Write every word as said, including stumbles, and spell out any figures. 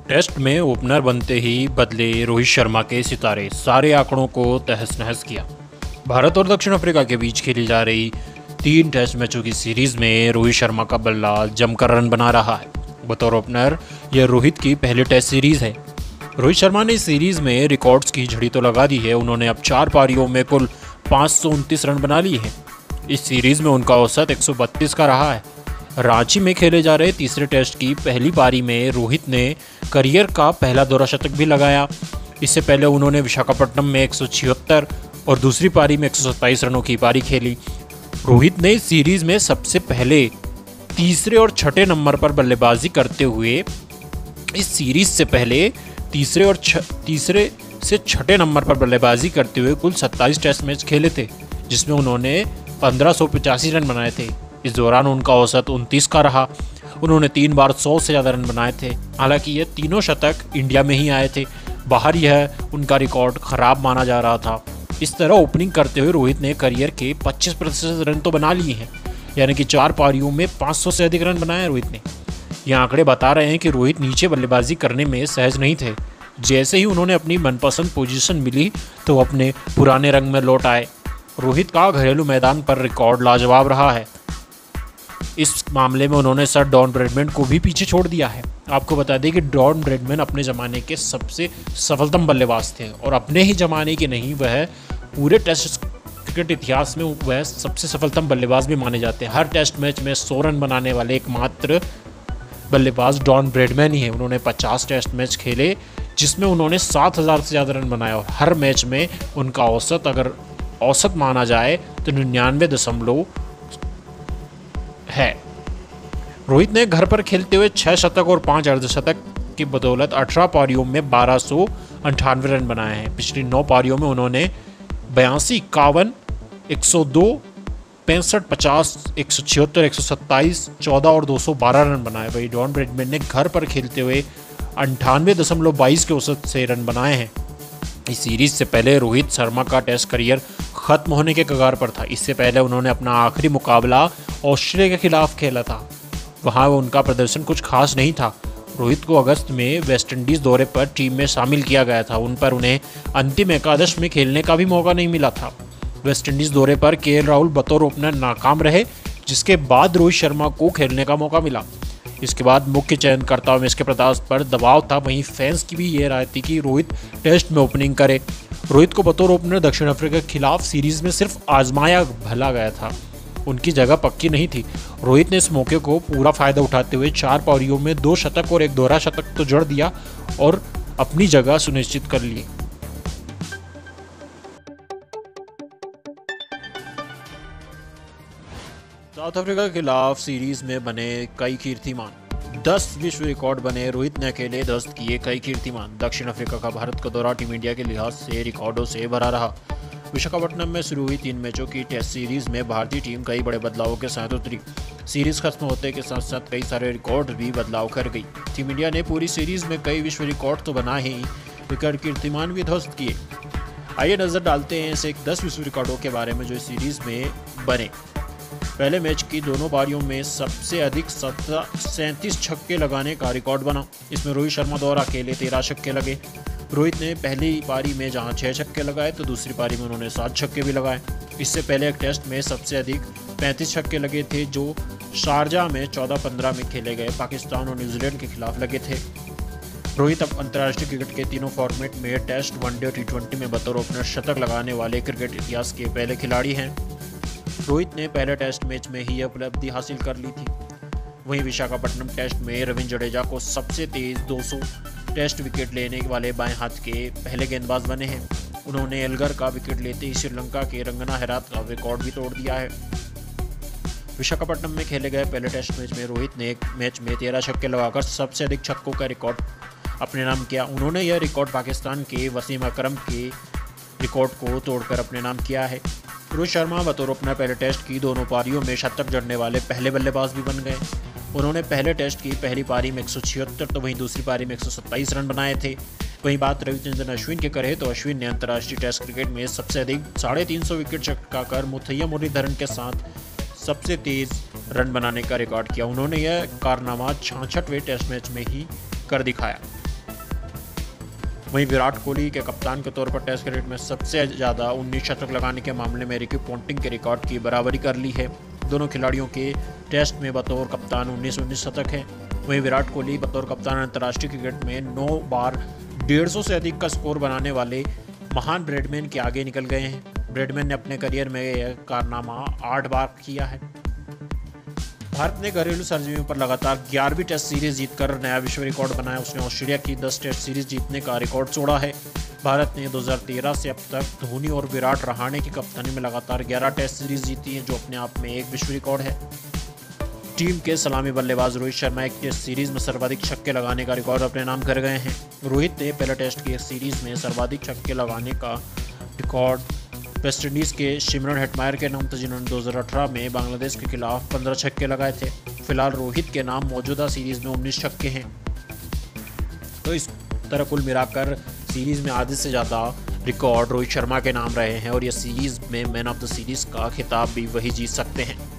Test में opener बनते ही बदले रोहित शर्मा के सितारे, सारे आंकड़ों को तहस नहस किया। भारत और दक्षिण अफ्रीका के बीच खेली जा रही तीन टेस्ट मैचों की सीरीज में रोहित शर्मा का बल्ला जमकर रन बना रहा है। बतौर ओपनर यह रोहित की पहली टेस्ट सीरीज है। रोहित शर्मा ने इस सीरीज में रिकॉर्ड्स की झड़ी तो लगा दी है। उन्होंने अब चार पारियों में कुल पाँच सौ उनतीस रन बना लिए हैं। इस सीरीज में उनका औसत एक सौ बत्तीस का रहा है। रांची में खेले जा रहे तीसरे टेस्ट की पहली पारी में रोहित ने करियर का पहला दोहरा शतक भी लगाया। इससे पहले उन्होंने विशाखापट्टनम में एक सौ छिहत्तर और दूसरी पारी में एक सौ सत्ताईस रनों की पारी खेली। रोहित ने इस सीरीज में सबसे पहले तीसरे और छठे नंबर पर बल्लेबाजी करते हुए इस सीरीज से पहले तीसरे और छ, तीसरे से छठे नंबर पर बल्लेबाजी करते हुए कुल सत्ताईस टेस्ट मैच खेले थे, जिसमें उन्होंने पंद्रह सौ पचासी रन बनाए थे। इस दौरान उनका औसत उनतीस का रहा। उन्होंने तीन बार सौ से ज़्यादा रन बनाए थे। हालांकि ये तीनों शतक इंडिया में ही आए थे, बाहर यह उनका रिकॉर्ड खराब माना जा रहा था। इस तरह ओपनिंग करते हुए रोहित ने करियर के पच्चीस प्रतिशत रन तो बना लिए हैं, यानी कि चार पारियों में पाँच सौ से अधिक रन बनाए रोहित ने। ये आंकड़े बता रहे हैं कि रोहित नीचे बल्लेबाजी करने में सहज नहीं थे। जैसे ही उन्होंने अपनी मनपसंद पोजीशन मिली तो अपने पुराने रंग में लौट आए। रोहित का घरेलू मैदान पर रिकॉर्ड लाजवाब रहा है। इस मामले में उन्होंने सर डॉन ब्रैडमैन को भी पीछे छोड़ दिया है। आपको बता दें कि डॉन ब्रैडमैन अपने ज़माने के सबसे सफलतम बल्लेबाज थे और अपने ही ज़माने के नहीं, वह पूरे टेस्ट क्रिकेट इतिहास में वह सबसे सफलतम बल्लेबाज भी माने जाते हैं। हर टेस्ट मैच में सौ रन बनाने वाले एकमात्र बल्लेबाज डॉन ब्रैडमैन ही है। उन्होंने पचास टेस्ट मैच खेले, जिसमें उन्होंने सात हज़ार से ज़्यादा रन बनाए और हर मैच में उनका औसत अगर औसत माना जाए तो निन्यानवे दशमलव है। रोहित ने घर पर खेलते हुए छः शतक और पाँच अर्धशतक की बदौलत अठारह पारियों में बारह सौ अंठानवे रन बनाए हैं। पिछली नौ पारियों में उन्होंने बयासी, इक्यावन, एक सौ दो, पैंसठ, पचास, एक सौ छिहत्तर, एक सौ सत्ताईस, चौदह और दो सौ बारह रन बनाए। वही डॉन ब्रैडमैन ने घर पर खेलते हुए अंठानवे दशमलव बाईस के औसत से रन बनाए हैं। इस सीरीज से पहले रोहित शर्मा का टेस्ट करियर खत्म होने के कगार पर था। इससे पहले उन्होंने अपना आखिरी मुकाबला ऑस्ट्रेलिया के खिलाफ खेला था। वहां उनका प्रदर्शन कुछ खास नहीं था। रोहित को अगस्त में वेस्टइंडीज़ दौरे पर टीम में शामिल किया गया था। उन पर उन्हें अंतिम एकादश में खेलने का भी मौका नहीं मिला था। वेस्टइंडीज़ दौरे पर के एल राहुल बतौर ओपनर नाकाम रहे, जिसके बाद रोहित शर्मा को खेलने का मौका मिला। इसके बाद मुख्य चयनकर्ता उमेश के प्रताप पर दबाव था। वहीं फैंस की भी ये राय थी कि रोहित टेस्ट में ओपनिंग करे। रोहित को बतौर ओपनर दक्षिण अफ्रीका के खिलाफ सीरीज में सिर्फ आजमाया भला गया था, उनकी जगह पक्की नहीं थी। रोहित ने इस मौके को पूरा फायदा उठाते हुए चार पारियों में दो शतक और एक दोहरा शतक तो जड़ दिया और अपनी जगह सुनिश्चित कर ली। साउथ अफ्रीका के खिलाफ सीरीज में बने कई कीर्तिमान। दस विश्व रिकॉर्ड बने। रोहित ने अकेले दस्त किए कई कीर्तिमान। दक्षिण अफ्रीका का भारत का दौरा टीम इंडिया के लिहाज से रिकॉर्डों से भरा रहा। विशाखापट्टनम में शुरू हुई तीन मैचों की टेस्ट सीरीज में भारतीय टीम कई बड़े बदलावों के साथ उतरी। सीरीज खत्म होते के साथ साथ कई सारे रिकॉर्ड भी बदलाव कर गई। टीम इंडिया ने पूरी सीरीज में कई विश्व रिकॉर्ड तो बना ही, विकेट कीर्तिमान भी ध्वस्त किए। आइए नजर डालते हैं ऐसे दस विश्व रिकॉर्डों के बारे में जो इस सीरीज में बने। पहले मैच की दोनों पारियों में सबसे अधिक सैंतीस छक्के लगाने का रिकॉर्ड बना। इसमें रोहित शर्मा द्वारा अकेले तेरह छक्के लगे। रोहित ने पहली पारी में जहां छः छक्के लगाए तो दूसरी पारी में उन्होंने सात छक्के भी लगाए। इससे पहले एक टेस्ट में सबसे अधिक पैंतीस छक्के लगे थे, जो शारजाह में चौदह पंद्रह में खेले गए पाकिस्तान और न्यूजीलैंड के खिलाफ लगे थे। रोहित अब अंतर्राष्ट्रीय क्रिकेट के तीनों फॉर्मेट में टेस्ट, वनडे और टी ट्वेंटी में बतौर ओपनर शतक लगाने वाले क्रिकेट इतिहास के पहले खिलाड़ी हैं। रोहित ने पहले टेस्ट मैच में ही उपलब्धि हासिल कर ली थी। वहीं विशाखापट्टनम टेस्ट में रविंद्र जडेजा को सबसे तेज दो सौ टेस्ट विकेट लेने वाले बाएं हाथ के पहले गेंदबाज बने हैं। उन्होंने एल्गर का विकेट लेते ही श्रीलंका के रंगना हेराथ का रिकॉर्ड भी तोड़ दिया है। विशाखापट्टनम में खेले गए पहले टेस्ट मैच में रोहित ने एक मैच में तेरह छक्के लगाकर सबसे अधिक छक्कों का रिकॉर्ड अपने नाम किया। उन्होंने यह रिकॉर्ड पाकिस्तान के वसीम अकरम के रिकॉर्ड को तोड़कर अपने नाम किया है। रोहित शर्मा बतौर ओपनर पहले टेस्ट की दोनों पारियों में शतक जड़ने वाले पहले बल्लेबाज भी बन गए। उन्होंने पहले टेस्ट की पहली पारी में एक सौ छिहत्तर तो वहीं दूसरी पारी में एक सौ सत्ताईस रन बनाए थे। वहीं बात रविचंद्रन अश्विन की करें तो अश्विन ने अंतर्राष्ट्रीय टेस्ट क्रिकेट में सबसे अधिक साढ़े तीन सौ विकेट चटकाकर मुथैया मुरलीधरन के साथ सबसे तेज रन बनाने का रिकॉर्ड किया। उन्होंने यह कारनामा छियासठवें टेस्ट मैच में ही कर दिखाया। वहीं विराट कोहली के कप्तान के तौर पर टेस्ट क्रिकेट में सबसे ज़्यादा उन्नीस शतक लगाने के मामले में रिकी पोंटिंग के रिकॉर्ड की बराबरी कर ली है। दोनों खिलाड़ियों के टेस्ट में बतौर कप्तान उन्नीस उन्नीस शतक है। वहीं विराट कोहली बतौर कप्तान अंतर्राष्ट्रीय क्रिकेट में नौ बार डेढ़ सौ से अधिक का स्कोर बनाने वाले महान ब्रैडमैन के आगे निकल गए हैं। ब्रैडमैन ने अपने करियर में यह कारनामा आठ बार किया है। भारत ने घरेलू सरजमीन पर लगातार ग्यारहवीं टेस्ट सीरीज जीतकर नया विश्व रिकॉर्ड बनाया। उसने ऑस्ट्रेलिया की दस टेस्ट सीरीज जीतने का रिकॉर्ड तोड़ा है। भारत ने दो हज़ार तेरह से अब तक धोनी और विराट रहाणे की कप्तानी में लगातार ग्यारह टेस्ट सीरीज जीती है, जो अपने आप में एक विश्व रिकॉर्ड है। टीम के सलामी बल्लेबाज रोहित शर्मा एक टेस्ट सीरीज में सर्वाधिक छक्के लगाने का रिकॉर्ड अपने नाम कर गए हैं। रोहित ने पहले टेस्ट की एक सीरीज में सर्वाधिक छक्के लगाने का रिकॉर्ड वेस्टइंडीज़ के सिमरन हेटमायर के नाम था, जिन्होंने दो हज़ार अठारह में बांग्लादेश के खिलाफ पंद्रह छक्के लगाए थे। फिलहाल रोहित के नाम मौजूदा सीरीज में उन्नीस छक्के हैं। तो इस तरह कुल मिलाकर सीरीज में आधे से ज़्यादा रिकॉर्ड रोहित शर्मा के नाम रहे हैं और यह सीरीज में मैन ऑफ द सीरीज का खिताब भी वही जीत सकते हैं।